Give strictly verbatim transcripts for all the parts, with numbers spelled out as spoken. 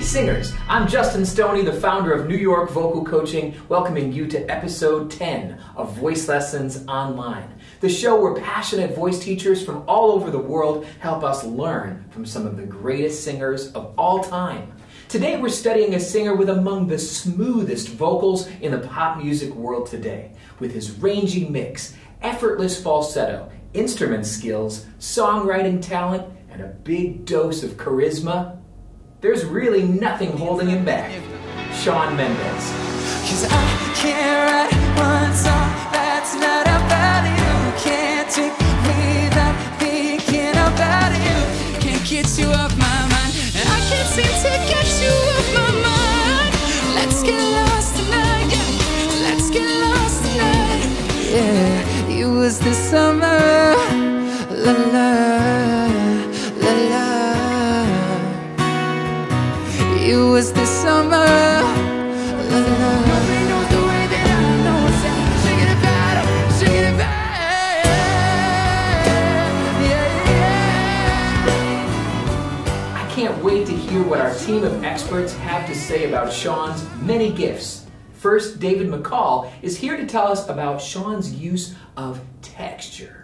singers, I'm Justin Stoney, the founder of New York Vocal Coaching, welcoming you to episode ten of Voice Lessons Online, the show where passionate voice teachers from all over the world help us learn from some of the greatest singers of all time. Today we're studying a singer with among the smoothest vocals in the pop music world today, with his rangy mix, effortless falsetto, instrument skills, songwriting talent, and a big dose of charisma. There's really nothing holding him back. Shawn Mendes. Cause I can't write one song that's not about you. Can't take me without thinking about you. Can't get you off my mind, and I can't seem to get you off my mind. Let's get lost tonight, yeah. Let's get lost tonight. Yeah, it was the summer. La la, la la. It was the summer. La, la. Nobody knows the way that I know. Shake it about, shake it about. Yeah, yeah. I can't wait to hear what our team of experts have to say about Shawn's many gifts. First, David McCall is here to tell us about Shawn's use of texture.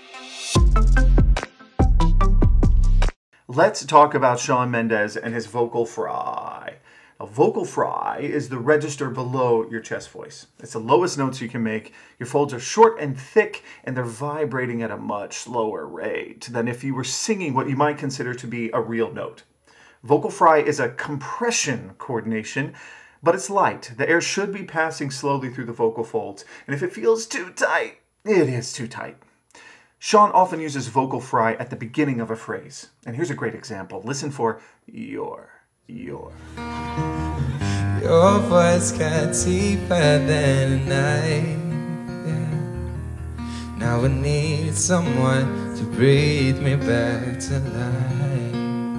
Let's talk about Shawn Mendes and his vocal fry. A vocal fry is the register below your chest voice. It's the lowest notes you can make. Your folds are short and thick, and they're vibrating at a much slower rate than if you were singing what you might consider to be a real note. Vocal fry is a compression coordination, but it's light. The air should be passing slowly through the vocal folds, and if it feels too tight, it is too tight. Shawn often uses vocal fry at the beginning of a phrase. And here's a great example. Listen for your, your. Your voice got deeper than a night. Yeah. Now I need someone to breathe me back to life.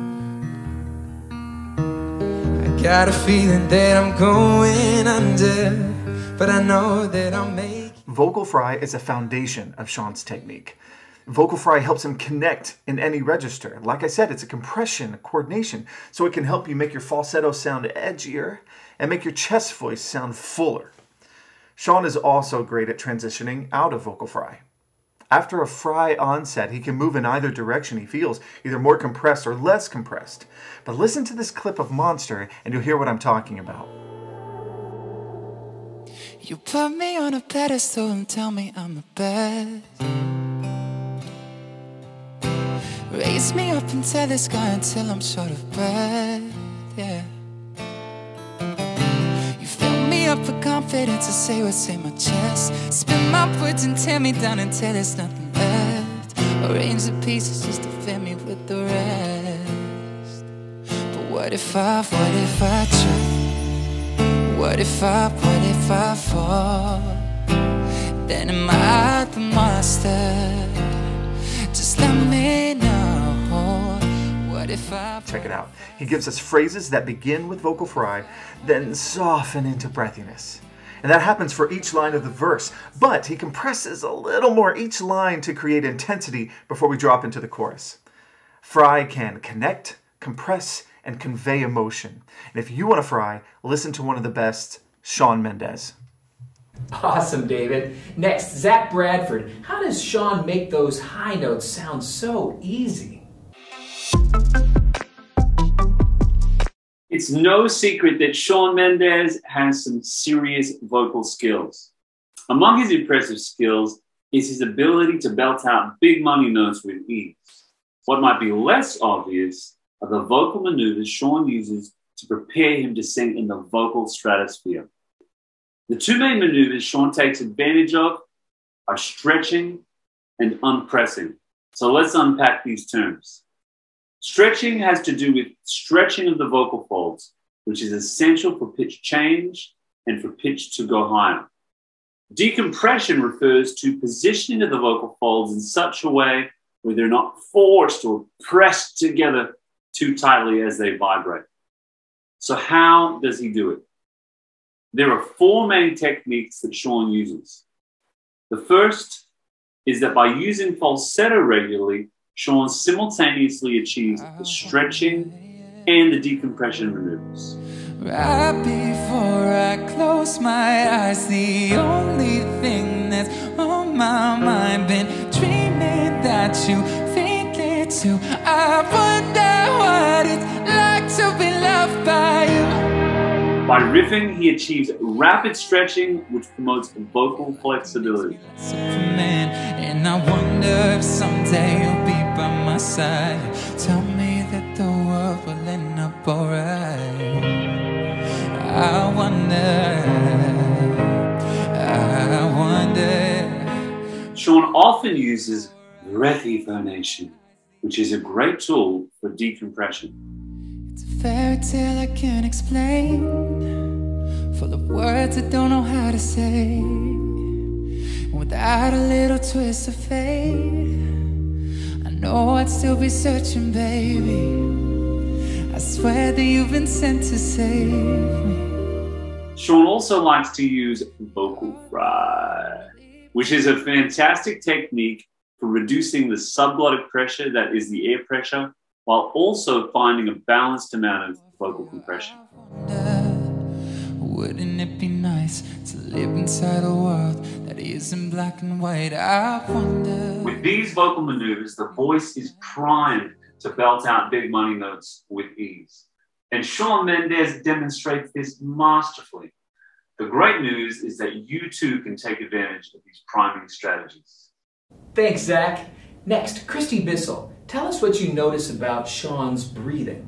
I got a feeling that I'm going under, but I know that I'll make. Vocal fry is a foundation of Shawn's technique. Vocal fry helps him connect in any register. Like I said, it's a compression, a coordination, so it can help you make your falsetto sound edgier and make your chest voice sound fuller. Shawn is also great at transitioning out of vocal fry. After a fry onset, he can move in either direction he feels, either more compressed or less compressed. But listen to this clip of Monster and you'll hear what I'm talking about. You put me on a pedestal and tell me I'm the best. Raise me up into the sky until I'm short of breath, yeah. You fill me up with confidence to say what's in my chest. Spin my words and tear me down until there's nothing left. Arrange the pieces just to fit me with the rest. But what if I, what if I try? What if I, what if I fall? Then am I the monster? Just let me know. What if I... Check it out. He gives us phrases that begin with vocal fry, then soften into breathiness. And that happens for each line of the verse, but he compresses a little more each line to create intensity before we drop into the chorus. Fry can connect, compress, and convey emotion. And if you want to fry, listen to one of the best, Shawn Mendes. Awesome, David. Next, Zac Bradford. How does Shawn make those high notes sound so easy? It's no secret that Shawn Mendes has some serious vocal skills. Among his impressive skills is his ability to belt out big money notes with ease. What might be less obvious are the vocal maneuvers Shawn uses to prepare him to sing in the vocal stratosphere. The two main maneuvers Shawn takes advantage of are stretching and unpressing. So let's unpack these terms. Stretching has to do with stretching of the vocal folds, which is essential for pitch change and for pitch to go higher. Decompression refers to positioning of the vocal folds in such a way where they're not forced or pressed together too tightly as they vibrate. So how does he do it? There are four main techniques that Shawn uses. The first is that by using falsetto regularly, Shawn simultaneously achieves the stretching and the decompression maneuvers. Right before I close my eyes, the only thing that's on my mind, been dreaming that you think it too. I wonder what it's like to be loved by you. By riffing, he achieves rapid stretching, which promotes vocal flexibility. Superman, and I wonder if someday you'll be by my side. Tell me that the world will end up alright. I wonder, I wonder. Shawn often uses breathy phonation, which is a great tool for decompression. It's a fairy tale I can't explain, full of words I don't know how to say, without a little twist of fate. I know I'd still be searching, baby. I swear that you've been sent to save me. Shawn also likes to use vocal fry, which is a fantastic technique for reducing the subglottic pressure, that is the air pressure, while also finding a balanced amount of vocal compression. Wouldn't it be nice to live inside a world that isn't black and white? I wonder. With these vocal maneuvers, the voice is primed to belt out big money notes with ease. And Shawn Mendes demonstrates this masterfully. The great news is that you too can take advantage of these priming strategies. Thanks, Zac. Next, Kristy Bissell. Tell us what you notice about Shawn's breathing.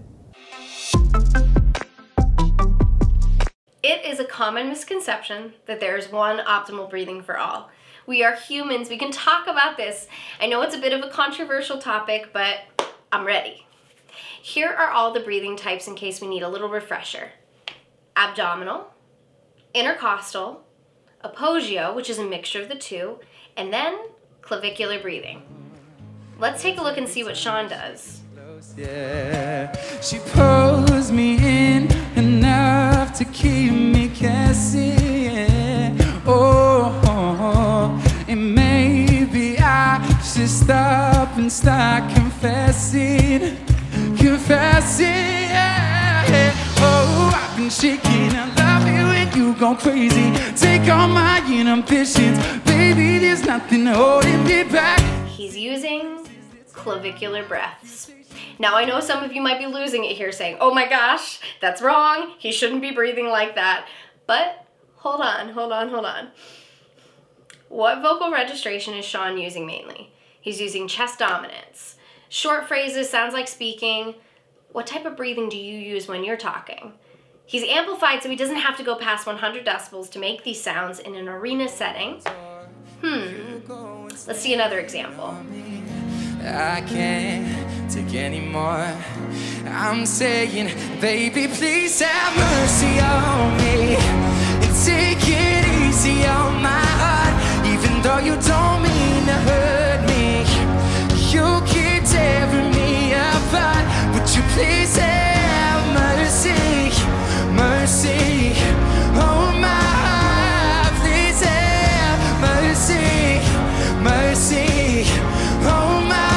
It is a common misconception that there is one optimal breathing for all. We are humans, we can talk about this. I know it's a bit of a controversial topic, but I'm ready. Here are all the breathing types in case we need a little refresher. Abdominal, intercostal, apogeo, which is a mixture of the two, and then clavicular breathing. Let's take a look and see what Shawn does. Yeah, she pulls me in enough to keep me guessing. Yeah. Oh, oh, oh, and maybe I should stop and start confessing, confessing. Yeah. Oh, I've been shaking. I love you when you go crazy. Take all my inhibitions, baby. There's nothing holding me back. He's using clavicular breaths. Now I know some of you might be losing it here saying, oh my gosh, that's wrong. He shouldn't be breathing like that. But hold on, hold on, hold on. What vocal registration is Shawn using mainly? He's using chest dominance. Short phrases, sounds like speaking. What type of breathing do you use when you're talking? He's amplified so he doesn't have to go past one hundred decibels to make these sounds in an arena setting. Hmm, let's see another example. I can't take any more. I'm saying, baby, please have mercy on me and take it easy on my heart. Even though you don't mean to hurt me, you keep tearing me apart. Would you please have mercy, mercy on my heart? Please have mercy, mercy on my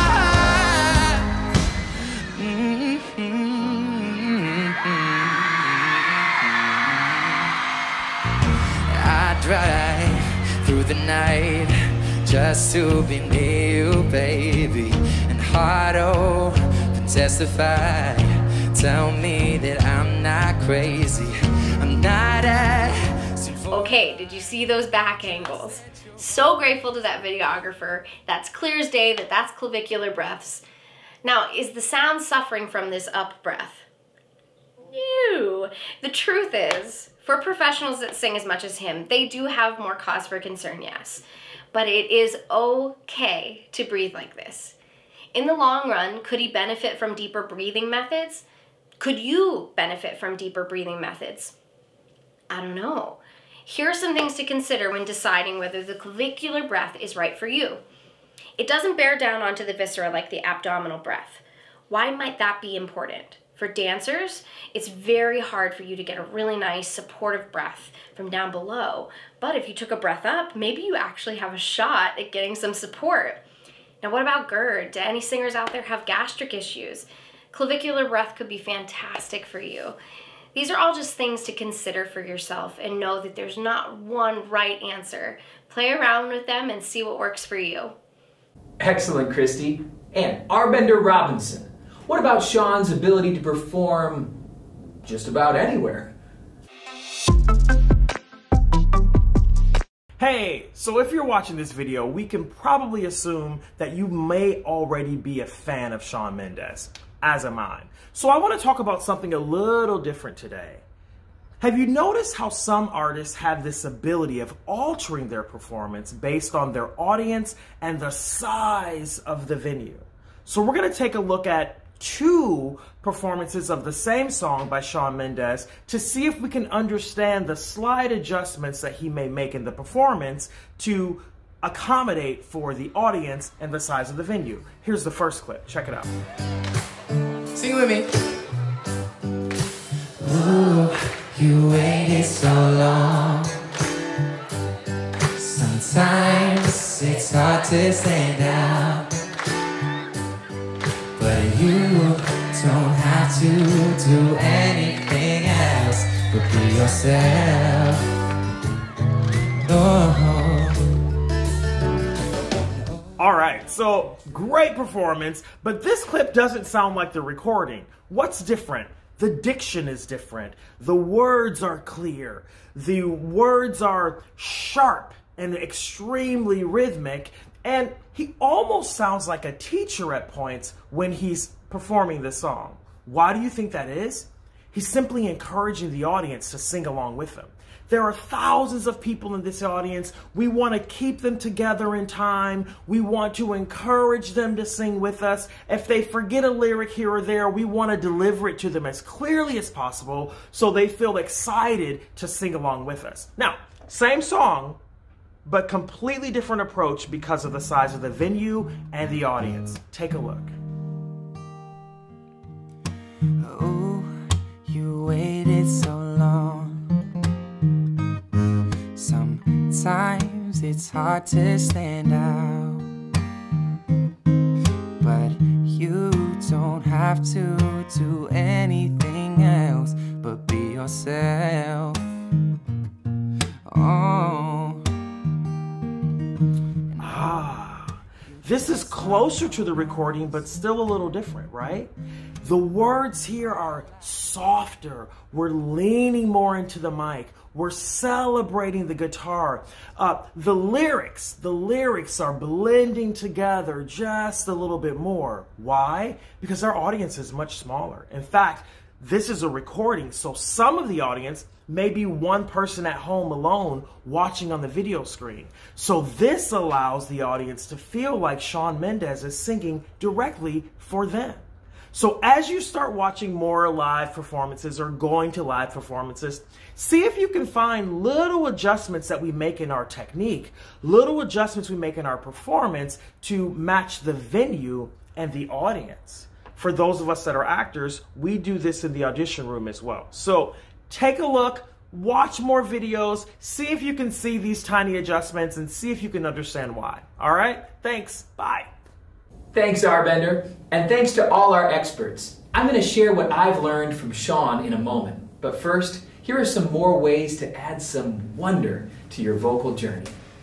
drive through the night just to be near you, baby, and heart open testify. Tell me that I'm not crazy. I'm not at. Okay, did you see those back angles? So grateful to that videographer. That's clear as day that that's clavicular breaths. Now, is the sound suffering from this up breath? No. The truth is, for professionals that sing as much as him, they do have more cause for concern, yes. But it is okay to breathe like this. In the long run, could he benefit from deeper breathing methods? Could you benefit from deeper breathing methods? I don't know. Here are some things to consider when deciding whether the clavicular breath is right for you. It doesn't bear down onto the viscera like the abdominal breath. Why might that be important? For dancers, it's very hard for you to get a really nice supportive breath from down below. But if you took a breath up, maybe you actually have a shot at getting some support. Now, what about GERD? Do any singers out there have gastric issues? Clavicular breath could be fantastic for you. These are all just things to consider for yourself and know that there's not one right answer. Play around with them and see what works for you. Excellent, Kristy. And Arbender Robinson. What about Shawn's ability to perform just about anywhere? Hey, so if you're watching this video, we can probably assume that you may already be a fan of Shawn Mendes, as am I. So I want to talk about something a little different today. Have you noticed how some artists have this ability of altering their performance based on their audience and the size of the venue? So we're going to take a look at two performances of the same song by Shawn Mendes to see if we can understand the slight adjustments that he may make in the performance to accommodate for the audience and the size of the venue. Here's the first clip. Check it out. Sing with me. Ooh, you waited so long. Sometimes it's hard to stand out. But you don't have to do anything else but be yourself. Oh. All right, so great performance, but this clip doesn't sound like the recording. What's different? The diction is different. The words are clear. The words are sharp and extremely rhythmic. And he almost sounds like a teacher at points when he's performing this song. Why do you think that is? He's simply encouraging the audience to sing along with him. There are thousands of people in this audience. We want to keep them together in time. We want to encourage them to sing with us. If they forget a lyric here or there, we want to deliver it to them as clearly as possible so they feel excited to sing along with us. Now, same song, but completely different approach because of the size of the venue and the audience. Take a look. Oh, you waited so long. Sometimes it's hard to stand out, but you don't have to do anything else but be yourself. Oh. Ah, this is closer to the recording, but still a little different, right? The words here are softer. We're leaning more into the mic. We're celebrating the guitar. Uh, the lyrics, the lyrics are blending together just a little bit more. Why? Because our audience is much smaller. In fact, this is a recording, so some of the audience may be one person at home alone watching on the video screen. So this allows the audience to feel like Shawn Mendes is singing directly for them. So as you start watching more live performances or going to live performances, see if you can find little adjustments that we make in our technique, little adjustments we make in our performance to match the venue and the audience. For those of us that are actors, we do this in the audition room as well. So take a look, watch more videos, see if you can see these tiny adjustments and see if you can understand why. All right? Thanks. Bye. Thanks, Arbender, and thanks to all our experts. I'm going to share what I've learned from Shawn in a moment. But first, here are some more ways to add some wonder to your vocal journey.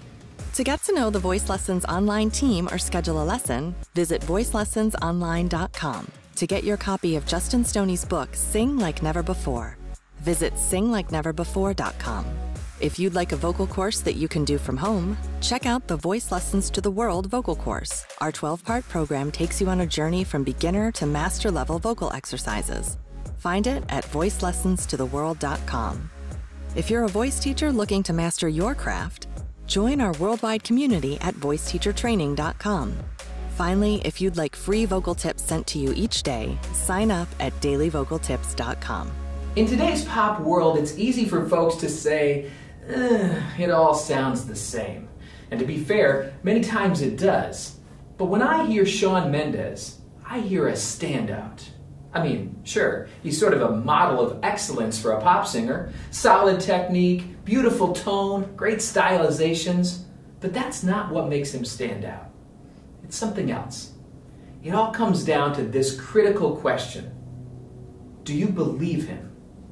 To get to know the Voice Lessons online team or schedule a lesson, visit voice lessons online dot com. To get your copy of Justin Stoney's book, Sing Like Never Before, visit sing like never before dot com. If you'd like a vocal course that you can do from home, check out the Voice Lessons to the World vocal course. Our twelve-part program takes you on a journey from beginner to master-level vocal exercises. Find it at voice lessons to the world dot com. If you're a voice teacher looking to master your craft, join our worldwide community at voice teacher training dot com. Finally, if you'd like free vocal tips sent to you each day, sign up at daily vocal tips dot com. In today's pop world, it's easy for folks to say, eh, it all sounds the same. And to be fair, many times it does. But when I hear Shawn Mendes, I hear a standout. I mean, sure, he's sort of a model of excellence for a pop singer. Solid technique, beautiful tone, great stylizations. But that's not what makes him stand out. It's something else. it all comes down to this critical question. Do you believe him?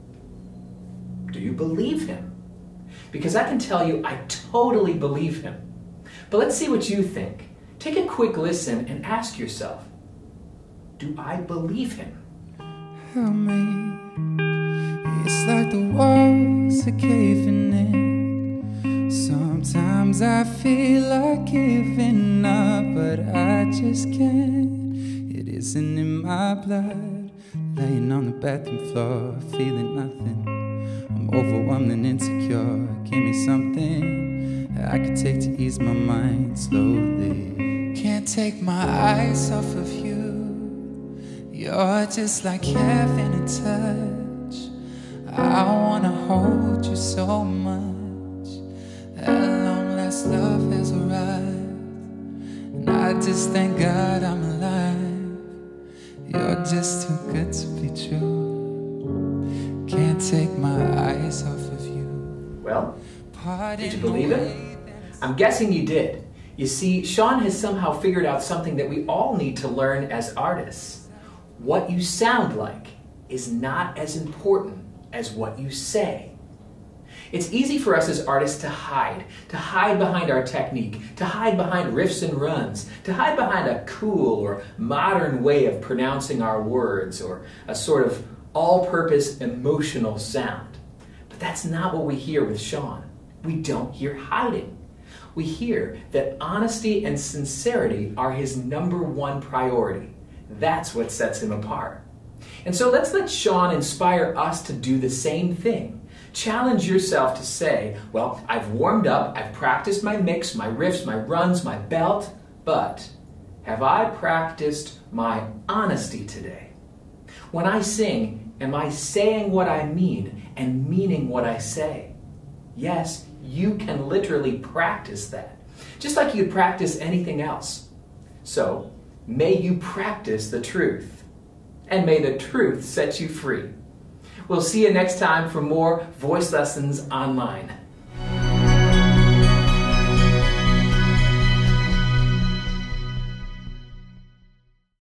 Do you believe him? Because I can tell you I totally believe him. But let's see what you think. Take a quick listen and ask yourself, do I believe him? Help me. It's like the walls are caving in. Sometimes I feel like giving up, but I just can't. It isn't in my blood. Laying on the bathroom floor, feeling nothing. I'm overwhelmed and insecure. Give me something I could take to ease my mind slowly. Can't take my eyes off of you. You're just like heaven to touch. I wanna hold you so much. At long last love has arrived, and I just thank God I'm alive. You're just too good to be true. Can't take my eyes off of you. Well, did you believe it? I'm guessing you did. You see, Shawn has somehow figured out something that we all need to learn as artists. What you sound like is not as important as what you say. It's easy for us as artists to hide, to hide behind our technique, to hide behind riffs and runs, to hide behind a cool or modern way of pronouncing our words or a sort of all-purpose emotional sound. But that's not what we hear with Shawn. We don't hear hiding. We hear that honesty and sincerity are his number one priority. That's what sets him apart. And so let's let Shawn inspire us to do the same thing. Challenge yourself to say, well, I've warmed up, I've practiced my mix, my riffs, my runs, my belt, but have I practiced my honesty today? When I sing, am I saying what I mean and meaning what I say? Yes, you can literally practice that, just like you'd practice anything else. So, may you practice the truth, and may the truth set you free. We'll see you next time for more Voice Lessons Online.